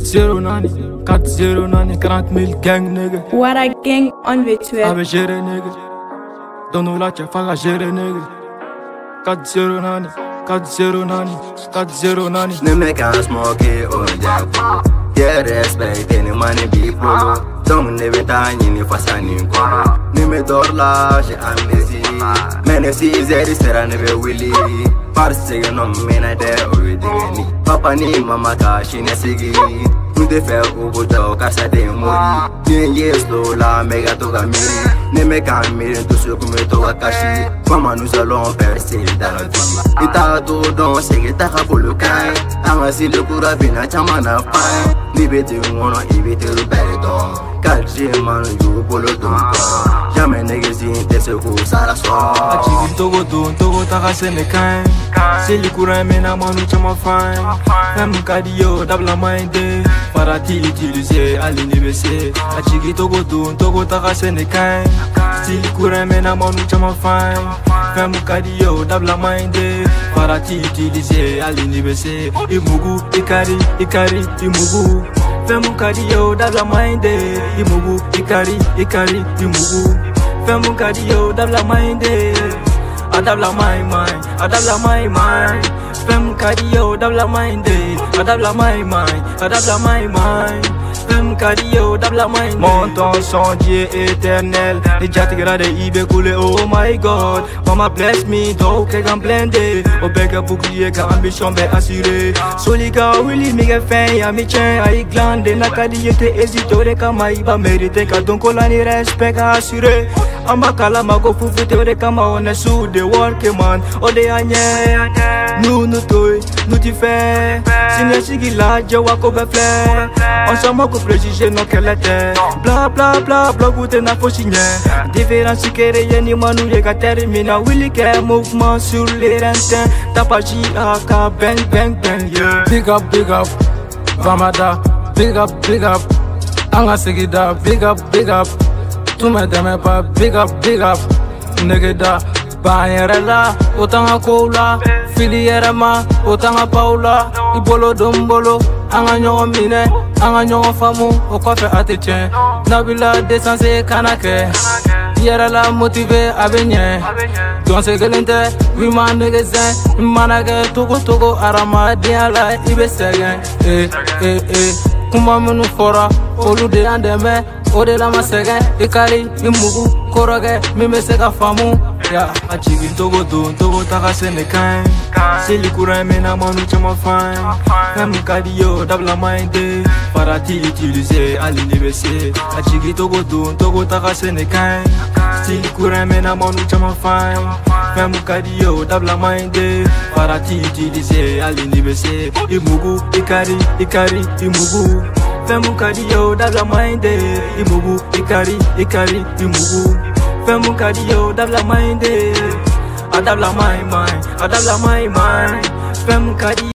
409, 409, 40 000 gang nigga. What a gang on V2. Ave gérer nigga. Dono la tia fala gérer nigga. 409, 409, 409. Name can smoke it on japo. Yeah, respect any money be pro. Don't never die in the fasani koro. Name dorla she amnesi. Menesi zeri sera never willy. Parse no mena de already. Papa ni mama ka she nesigi. Nude fe ubujo kasa de mori. 10 years la mega to gamiri. Neme kan mire to se kume to akashi. Mama nous allons percer dans la vie. Ita to don se ta ka bolukai. Anga si le kura bina chamana fine. Libete ngono ibete rubeto. Kalje manu yu bolo don. Jamais négasi te se ku sara so. Achigi togo don togo taka senekai. Seli kura mena manu chama fine. Fem kadio dabla minde. Parati utiliser alini bese. Achigi togo don togo taka senekai. Seli kura mena manu chama fine. Fem kadio dabla minde. Parati utiliser alini bese. Imugu ikari imugu. Fem kadio dabla minde. Imugu ikari imugu. Fem kadio dabla minde. Adabla my mind, adabla my mind. Fem kadio dabla minde. Adabla my mind, adabla my mind. Fem kadio dabla minde. Mon temps son Dieu éternel. Les jatigra de ibe coulé, oh my God. Mama bless me, donc que gan blende. Au bec à bouclier, car ambition ben assuré. Soliga willy mige fin ya mi chen. Aïe glande, na kadi yete hésitore. Kama iba mérite, ka donc kolani respect assuré. Ambakala mago fufu teore kama on est sous de work man. Ode anye, nous toy, nous t'y fait. Signe sigila, jawa ko be fleur. Ensemble ko préjugé non qu'elle était. Bla bla bla bla goûte na fo signé. Différence kere yeni manu yeka termina. Willy ke mouvement sur les rentins. Tapaji aka bang bang bang yeah. Big up Vamada. Big up Anga sigida. Big up tu me deme pa big up nigga da Bayerela otanga koula filiere ma otanga paula ibolo dombolo anga nyongo mine anga nyongo famu o kofe atitien nabila desanse kanake Yerela motivé abenye don se gelente we man nigga zen manage togo arama diala ibe segen kuma munu fora olu de andeme ode la masege ikari imugu koroge mime sega famu ya achigi togo don togo taka senekai seli kura mena manu chama fine fem kadio dabla minde parati utiliser alini bese achigi togo don togo taka senekai seli kura mena manu chama fine fem kadio dabla minde parati utiliser alini bese imugu ikari imugu Fem kadio dabla minde. Imugu ikari imugu. Fem kadio dabla minde. Adabla my mind. Fem kadio